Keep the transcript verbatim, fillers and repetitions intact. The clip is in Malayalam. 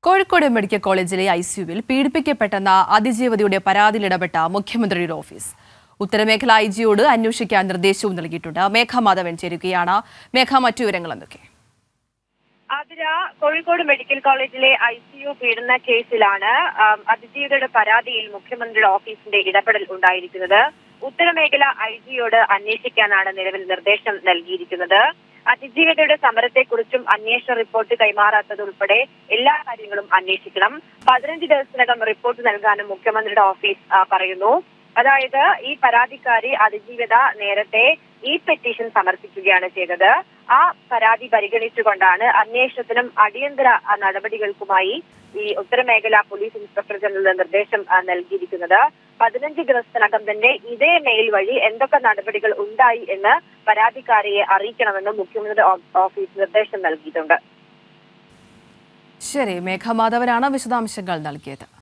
കോഴിക്കോട് മെഡിക്കൽ കോളേജിലെ ഐസിയുവിൽ പീഡിപ്പിക്കപ്പെട്ടെന്ന അതിജീവതയുടെ പരാതിയിൽ ഇടപെട്ട മുഖ്യമന്ത്രിയുടെ ഓഫീസ്. ഉത്തരമേഖല ഐ ജിയോട് അന്വേഷിക്കാൻ നിർദ്ദേശവും നൽകിയിട്ടുണ്ട്. മേഘ മാധവൻ ചേരുകയാണ്. മേഘ, മറ്റു വിവരങ്ങൾ എന്തൊക്കെ? ആതിര, കോഴിക്കോട് മെഡിക്കൽ കോളേജിലെ ഐ സി യു പീഡന കേസിലാണ് അതിജീവിതയുടെ പരാതിയിൽ മുഖ്യമന്ത്രിയുടെ ഓഫീസിന്റെ ഇടപെടൽ ഉണ്ടായിരിക്കുന്നത്. ഉത്തരമേഖല ഐ ജിയോട് അന്വേഷിക്കാനാണ് നിലവിൽ നിർദ്ദേശം നൽകിയിരിക്കുന്നത്. അതിജീവിതയുടെ സമരത്തെക്കുറിച്ചും അന്വേഷണ റിപ്പോർട്ട് കൈമാറാത്തതുൾപ്പെടെ എല്ലാ കാര്യങ്ങളും അന്വേഷിക്കണം. പതിനഞ്ച് ദിവസത്തിനകം റിപ്പോർട്ട് നൽകാനും മുഖ്യമന്ത്രിയുടെ ഓഫീസ് പറയുന്നു. അതായത് ഈ പരാതിക്കാരി അതിജീവിത നേരത്തെ ഈ പെറ്റീഷൻ സമർപ്പിക്കുകയാണ് ചെയ്തത്. ആ പരാതി പരിഗണിച്ചുകൊണ്ടാണ് അന്വേഷണത്തിനും അടിയന്തര നടപടികൾക്കുമായി ഈ ഉത്തരമേഖല പോലീസ് ഇൻസ്പെക്ടർ ജനറൽ നിർദ്ദേശം നൽകിയിരിക്കുന്നത്. പതിനഞ്ച് ദിവസത്തിനകം തന്നെ ഇതേ മെയിൽ വഴി എന്തൊക്കെ നടപടികൾ ഉണ്ടായി എന്ന് പരാതിക്കാരിയെ അറിയിക്കണമെന്ന് മുഖ്യമന്ത്രി ഓഫീസ് നിർദ്ദേശം നൽകിയിട്ടുണ്ട്. ശരി, മേഘ മാധവനാണ് വിശദാംശങ്ങൾ നൽകിയത്.